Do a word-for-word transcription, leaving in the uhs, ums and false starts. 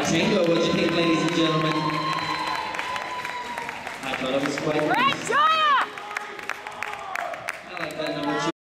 Tango, what do you think, ladies and gentlemen? I thought it was quite nice.